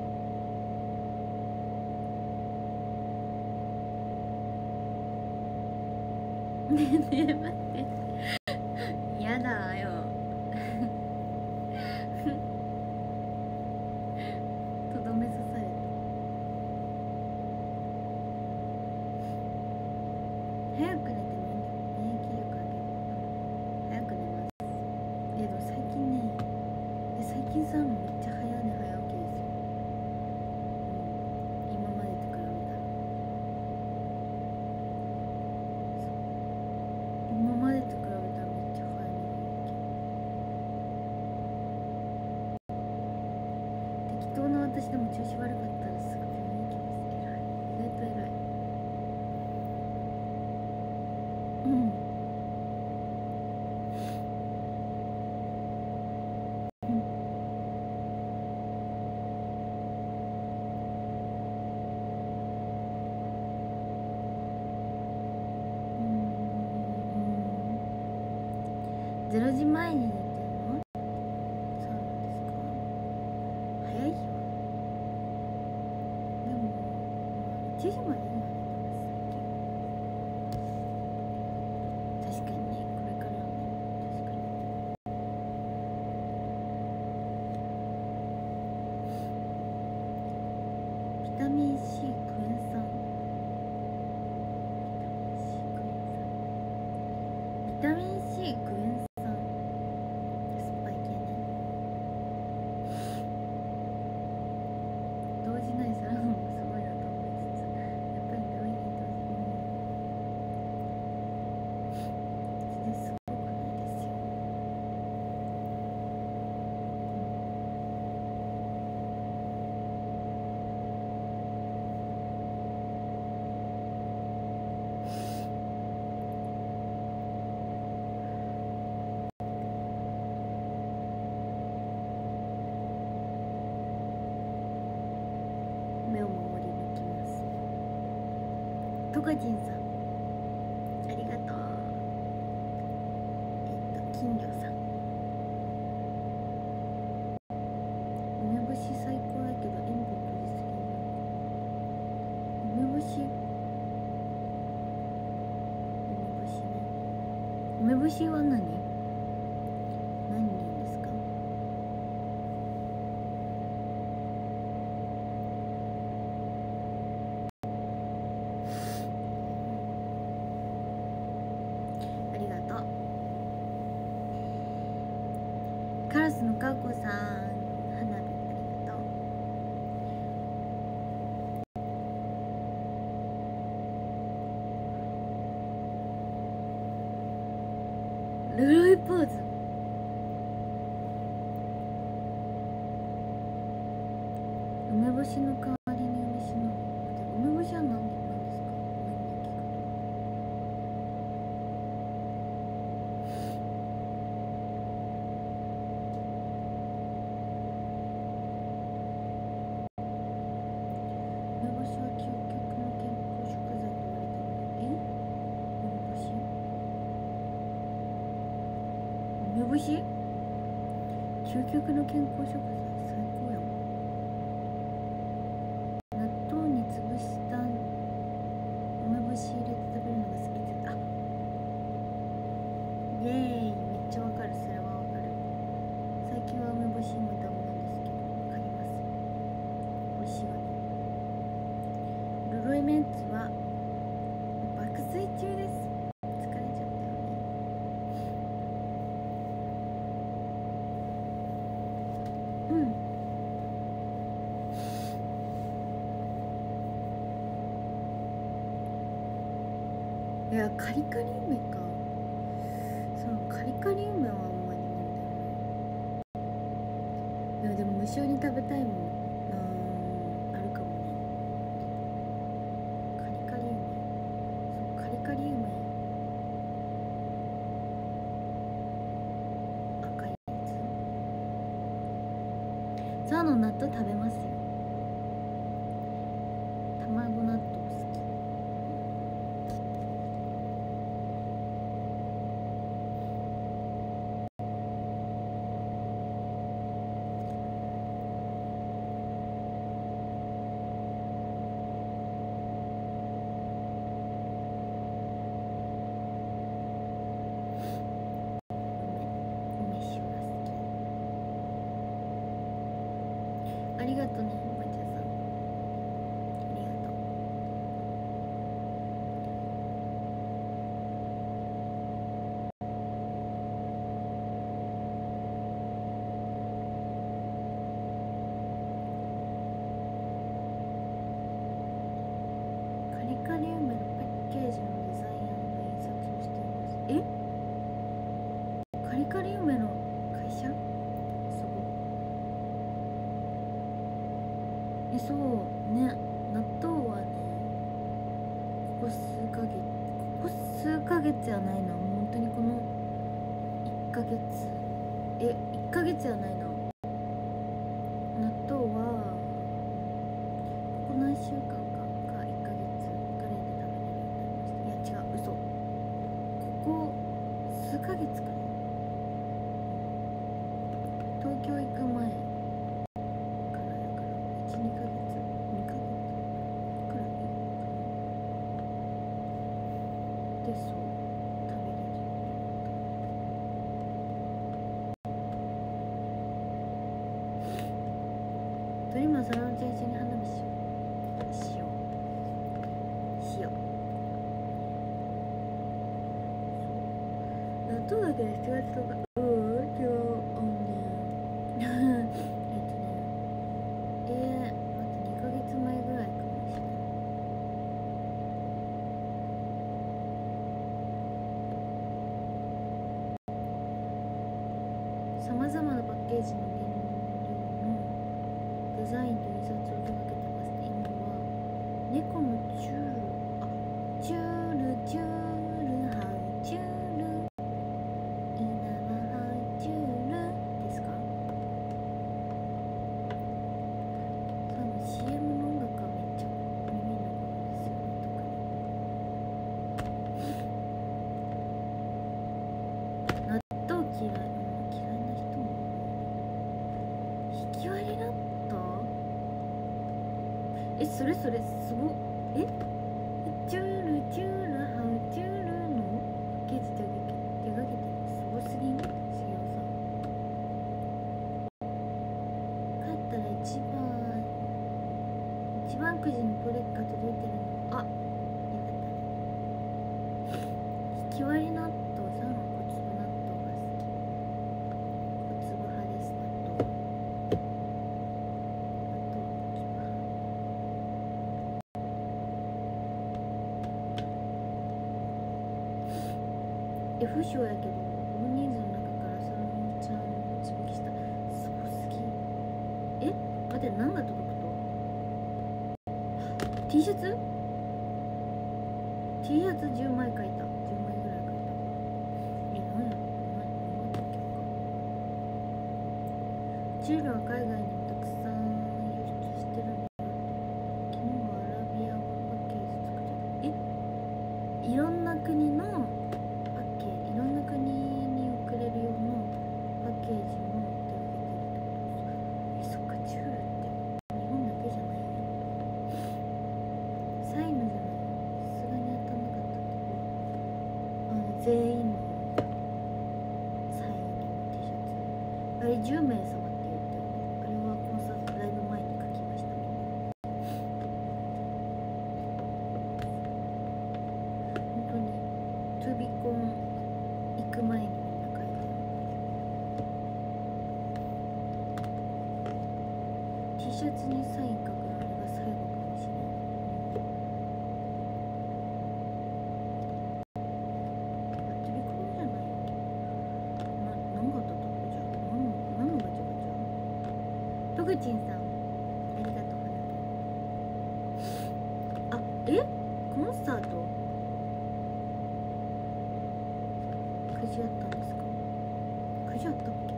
ねえねえ待ってやだよとどめ刺された。早く寝て免疫力上げる。早く寝ます。けど最近ね、え最近さめっちゃ早寝早起きですよ。うん、今までと比べたら。今までと比べたらめっちゃ早寝早起き。適当な私でも調子悪かったらすぐ病院行きます。偉い。意外と偉い。うん。ゼロじまえに寝てるの？そうなんですか。早い日はでも、まあ、いちじまでには寝てます最近。確かにね、これからはね、確かに。ビタミン C クエン酸。ビタミン C クエン酸。同時ないさらのもすごいなと思いつつ、やっぱり病院に同時に全然すごくないですよ。目を守り抜きます。トカジンさんありがとう。えっと金魚さん、梅干し最高だけど塩分取りすぎる。梅干し梅干しね。梅干しは何何にいいんですか？ありがとう。カラスのかうこさん、花火ありがとう。 ルロイポーズ。梅干しの代わりに梅酒の梅干しは何で何ですか？梅干しは究極の健康食材と言われている。え？梅干し？究極の健康食材、最高やん。納豆に潰した梅干し入れて食べるのが好きです。あ、イエーイ、めっちゃわかる。それはわかる。最近は梅干し今ダメなんですけど、わかります。美味しいわね。ルロイメンツは爆睡中です。疲れちゃったよね。うん。いや、カリカリ梅か。そのカリカリ梅はあんまりなんだよね。いやでも無性に食べたいもん。あるかもね。カリカリ梅。そう、カリカリ梅。赤いやつ。サーの納豆食べますよ。卵納豆好き。ありがとね、まちゃさん。ありがとう。カリカリ梅のパッケージのデザインの印刷をしています。え？カリカリ梅の会社？すごい。え、そうね、納豆はね、ここ数ヶ月ここ数ヶ月やないな、本当にこのいっかげつ、え、いっかげつやないな。納豆はここ何週間かかいっかげつカレーで食べれるようになりました。いや違う、嘘、ここ数ヶ月かな。東京行く前にかげつにかげつくらいかなで、そう食べれるようになった。ドリマそのうち一緒に花火しようしようしよう。納豆だけでしちがつとか、うん、違う、あのねえっとねえー、待って、にかげつまえぐらいかもしれない。さまざまなパッケージの原料のデザインと印刷を手掛けてますね。今は猫のチュール、あ、チュールチュールハウチュール稲葉ハウチュールですか？多分 シーエム の音楽はめっちゃ耳に残るんですよね、特に。納豆嫌い、嫌いな人も引き割り納豆？え、それそれすごっ。え、チュールチュールハウチュールのパッケージ手がけてるのすごすぎん？しげおさん。帰ったら一番一番くじにこれが届いてるの。あ、よかったね。引き割り納豆、さの小粒納豆が好き。小粒派です。納豆納豆小粒派。F 賞やけど、オム T シャツじゅうまい買いた。じゅうまいぐらい買いた。え、なんやろ、何だっけか。チュールは海外にもたくさん輸出してるんだよ。昨日はアラビア語のパッケージ作ってた。え、いろんな国のパッケージ、いろんな国に送れる用のパッケージも手がけてるってことです。え、そっか、チュールって日本だけじゃないね。サイのじゃない。さすがに当たんなかったってこと。あの全員のサイン入りの T シャツ。あれじゅうめいさまって言ってよね。あれはコンサートライブ前に書きましたみんな。本当にトゥービコン行く前にみんな書いてる。 T シャツにサイン書くのあれが最後かもしれない。あ、トゥービコンじゃないよ。な、何が当たったのじゃあ。何の、何のガチャガチャ。トグチンさん、ありがとう。あ、え、コンサートくじあったんですか。くじあったっけ。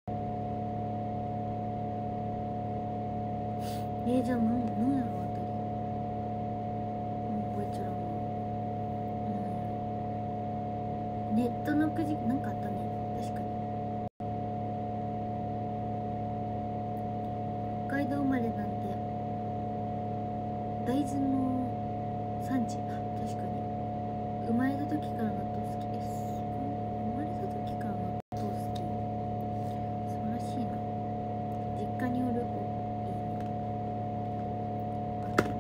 えー、じゃあなん、なんやろ当たり。もう覚えちゃらんの。なんやろ。ネットのくじなんかあったね。確かに。北海道生まれなんで大豆の産地。あ、確かに生まれた時から納豆好きです。生まれた時から納豆好き。素晴らしいな。実家におる。お、いいね。わかるわ。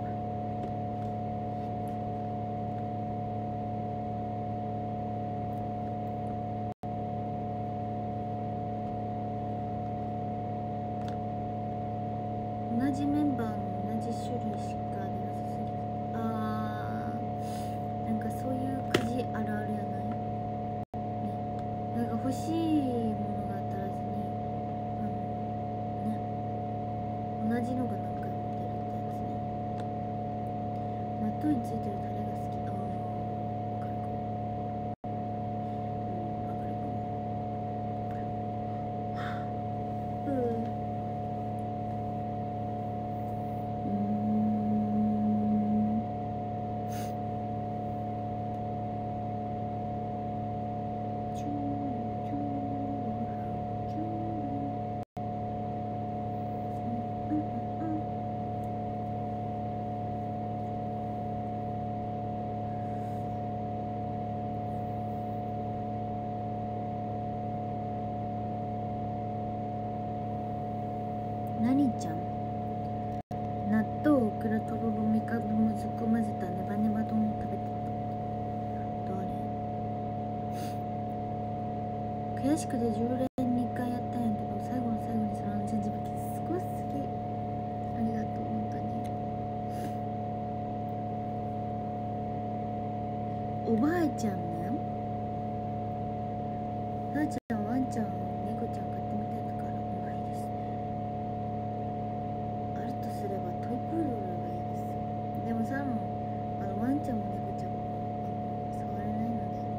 同じメンバーの同じ種類しか出なさすぎる。あー、なんかそういうくじあるあるやないね。なんか欲しいものが当たらずに、あのね、同じのが何回も出るってやつね。納豆についてるタレが好き。あー、わかるかも。うん、わかるかも。うん。うーん。チューチューチューうんうんうん。何ちゃん、納豆、オクラ、とろろ、みかん、もずく混ぜたネバネバ丼を食べてた。どれ。悔しくてじゅうれんにかいやったんやけど、最後の最後にそのチェンジブキすごい好き。ありがとう、本当に。おばあちゃんね。なあちゃん、ワンちゃん、猫ちゃん飼ってみたいだからうまいですね。あるとすればトイプードルがいいです。でもさ、あのワンちゃんも猫ちゃんも触れないの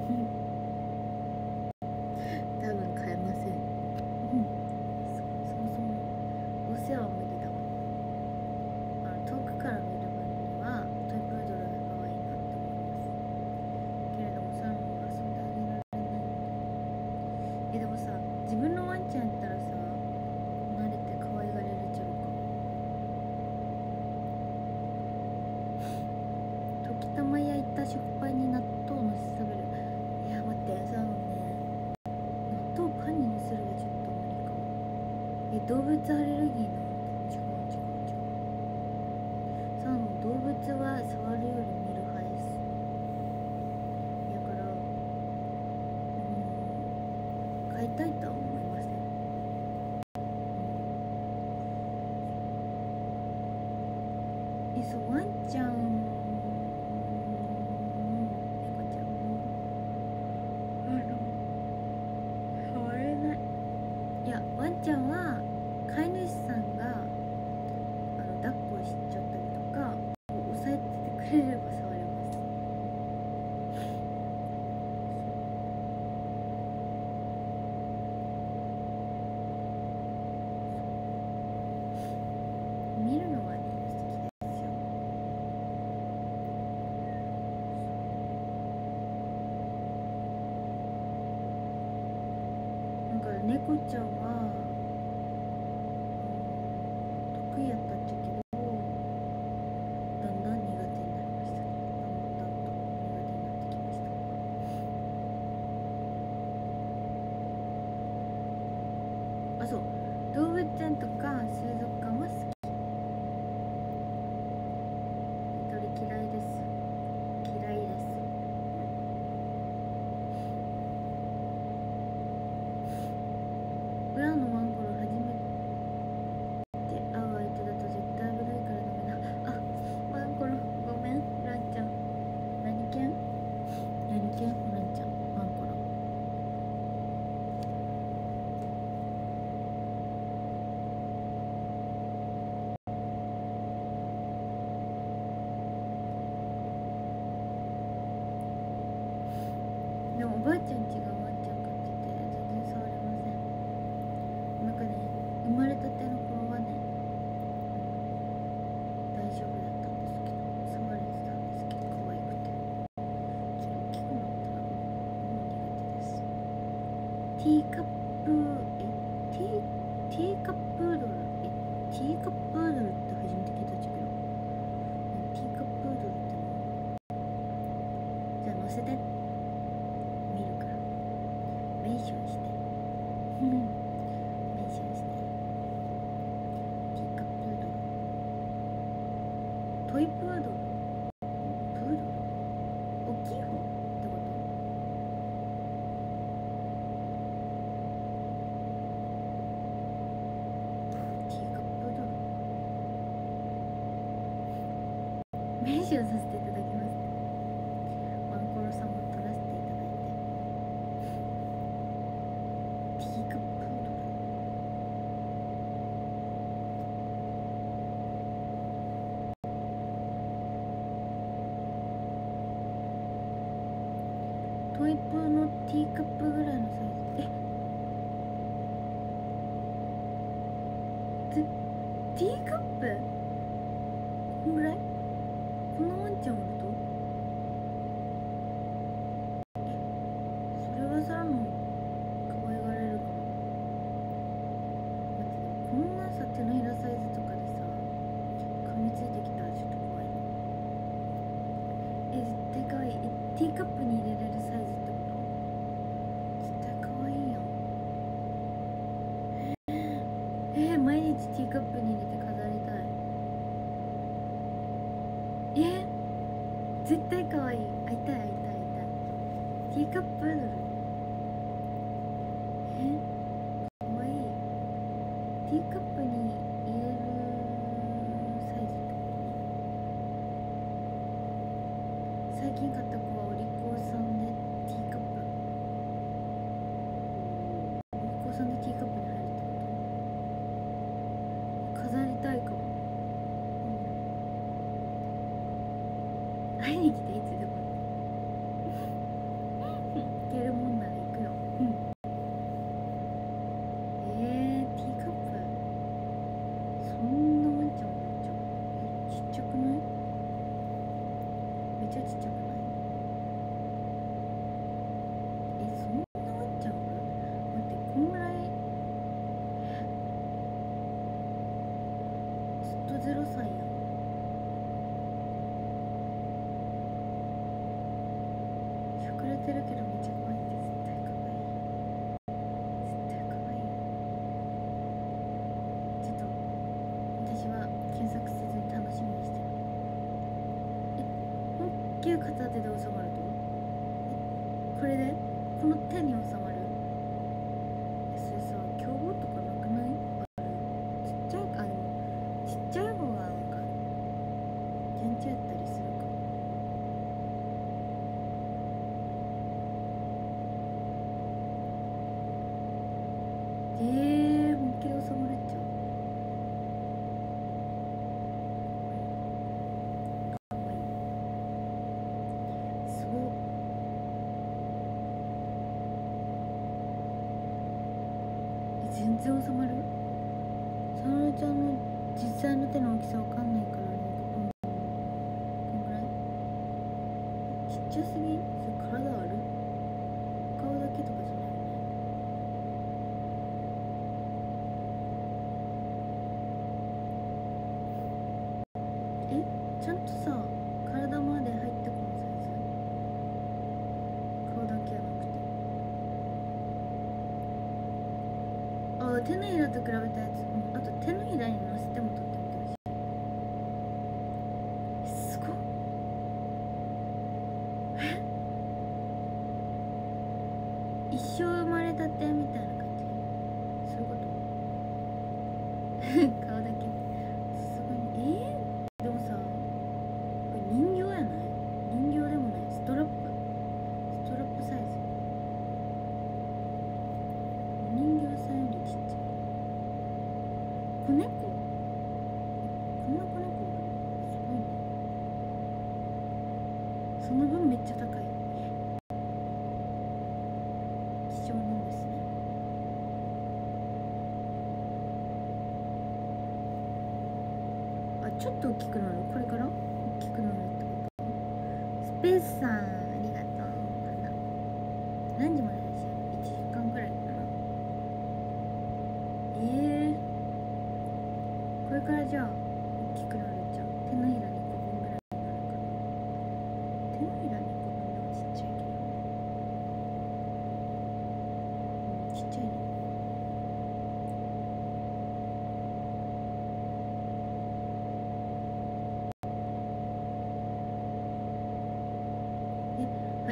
で多分飼えません。そ, そもそもお世話は無理だわ。あの遠くから見る分にはトイプードルが可愛いなって思いますけれども、サロンは遊んであげられないので。え、でもさ、自分のワンちゃんやったらさ、慣れて可愛がれるちゃうか。時たま焼いた食パンに納豆のせ食べる。いや待って、さ、あのね、納豆パンにのせるはちょっと無理かも。え、動物アレルギーなんて。違う違う違う。さ、あの動物は触るより見る派です。だから、うん、飼いたいとは思いません。え、そう、ワンちゃん、猫ちゃんもあの触れない。いや、ワンちゃんは飼い主さんがあの抱っこしちゃったりとか、こう押さえててく猫ちゃんは得意やったっちゃけど、だんだん苦手になりましたね。だんだんと苦手になってきました。あ、そう、動物園とか水族館は好き。鳥嫌いです。嫌いです。裏のワンコロ初めて会う相手だと絶対危ないからダメだ。あ、ワンコロごめん、ランちゃん。何犬？何犬？ランちゃん、ワンコロ。でもおばあちゃん家がワンちゃん飼ってて全然触れません。なんかね、生まれたての頃はね、大丈夫だったんですけど、触れてたんですけど、可愛くて。ちょっと大きくなったらもう苦手です。ティーカップ、え、ティー、ティーカップードル、え、ティーカップードルって初めて聞いたっちゃけど、ティーカップードルっての？じゃあ乗せて。見るから。メンションして。メンションして。ティーカップードル。トイプードル。プードル？大きい方ってこと？ティーカップードル。メンションさせていただきます。ワンコロさんも撮らせていただいて。ティーカップードル。トイプーのティーカップぐらいのサイズ。え、ティーカップこんぐらい？こんなワンちゃんおると？え、それはさらの可愛がれるかな。こんなさ、手のひらサイズとかでさ噛みついてきたらちょっと怖いね。え、絶対可愛い。え、ティーカップに入れれるサイズってこと？絶対可愛いやん。えー、毎日ティーカップに入れて飾りたい。えー、絶対可愛い。会いたい会いたい会いたい。ティーカップードル。え、可愛い。ティーカップに入れるサイズってことね。最近買った子はお利口さんでティーカップ。お利口さんでティーカップに入るってこと？飾りたいかも。うん、会いに来ていつでも行けるもんなら行くよ。うん。えー、ティーカップそんなワンちゃんおるんちゃう？え、ちっちゃくない？めっちゃちっちゃくない？え、そんなワンちゃんおる？待って、こんぐらいずっとゼロさいやん。しゃくれてるけどめっちゃ可愛いって。絶対可愛い。絶対可愛い。ちょっと私は検索せずに楽しみにしてる。え、本気で片手で収まると？え、これでこの手に収まる？え、それさ、凶暴とかなくない？ある？ちっちゃいか、あ、でもちっちゃい方がなんか元気やったりするかも。えー、本気で収まれちゃう。かわいい。すごっ。え、全然収まる？さなちゃんの実際の手の大きさわかんないからね。うん、こんぐらい？ちっちゃすぎ？それ体ある？顔だけとかじゃないよね。 ちゃんとさ体まで入ってこのサイズ、顔だけやなくて、あ手のひらと比べたやつ、うん、あと手のひらに乗せても撮ってみてほしい。すごっ。一生生まれたてみたいな感じ、そういうこと顔だけすごい。えー、でもさこれ人形やない？人形でもない、ストラップストラップサイズ、人形さんよりちっちゃい。子猫、こんな子猫すごいね。その分めっちゃ高い。貴重なんですね。あ、ちょっと大きくなる。これから大きくなるってこと？スペースさんありがとう。何時まででしょ？いちじかんくらいかな。えー、これからじゃあ大きくなるじゃん。手のひらにこぶんぐらいになるから。手のひらにこぶんでもちっちゃいけど、うん、ちっちゃいね。え、はい、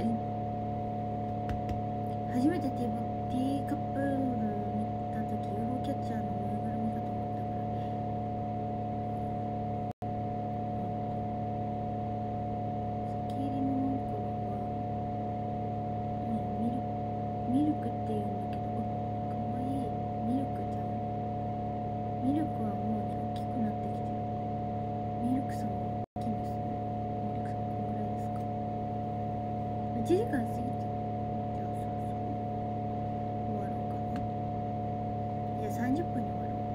初めてティーティーカップル見たとき ユーフォー キャッチャーのぬいぐるみかと思ったからね。先入りのワンコは、ね、ミルミルクって言うんだけど、かわいい。ミルクじゃん。ミルクはもうね大きくなってきてる。ミルクさんも大きいんですね。ミルクさんこんぐらいですか？いちじかん過ぎてる。じゃあそろそろ終わろうかな。いやさんじゅっぷんに終わろう。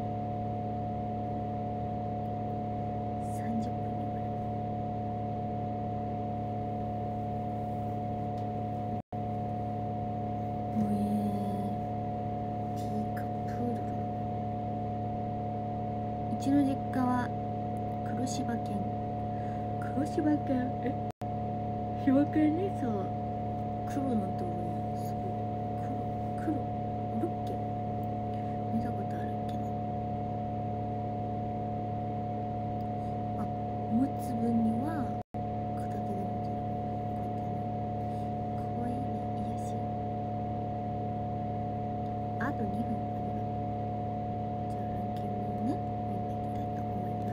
さんじゅっぷんに終わろう。もうえー、ティーカップードル。うちの実家は黒柴犬。黒柴犬、え柴犬にさ黒のと思う。すごい黒黒おるっけ？見たことあるっけな。あ、持つ分には片手で持てる。こうやってね、かわいいね。癒やし。あとにふんありがとう。じゃあランキングをね読んでいきたいと思います。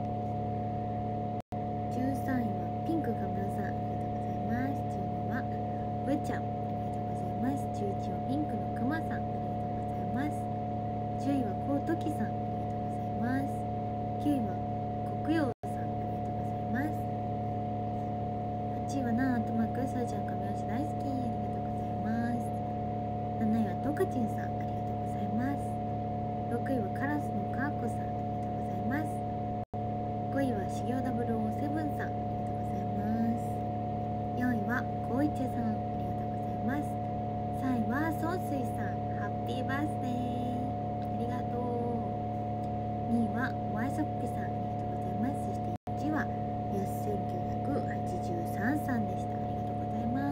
じゅうさんいはピンクかぶらさん、ありがとうございます。じゅうにはぶーちゃん、ありがとうございます。じゅういちはピンクのくまさん、ありがとうございます。じゅういはこうときさん、ありがとうございます。きゅういは国陽さん、ありがとうございます。はちいはなあとまくそーちゃんかみおし大好き、ありがとうございます。なないはとかちんさん、ありがとうございます。ろくいはカラスのかーこさん、ありがとうございます。ごいはしぎょうダブルオーセブンさん、ありがとうございます。よんいはこういちさん、ありがとうございます。さんいはそうすいさん、ハッピーバースデー、ありがとう。にいはワイソッピさん、ありがとうございます。そしていちいはやすせんきゅうひゃくはちじゅうさんさんでした。ありがとうございます。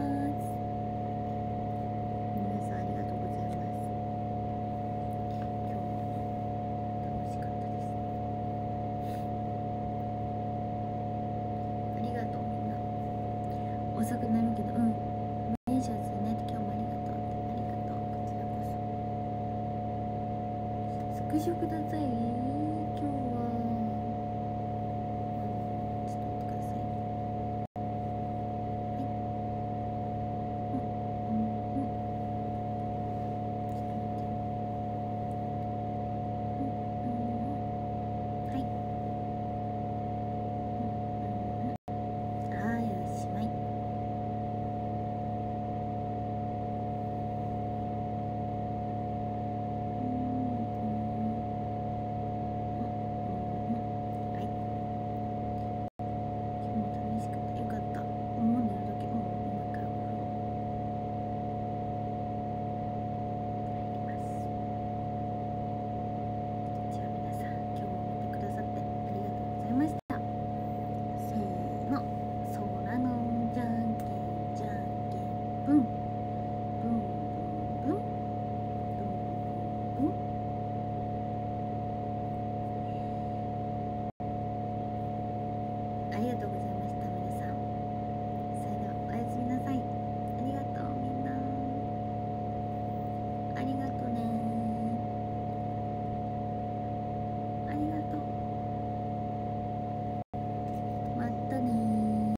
皆さんありがとうございます。今日もね楽しかったです。ありがとう。みんな遅くなるけど、うん、電車ですね。今日もありがとうって、ありがとう。こちらこそスクショください。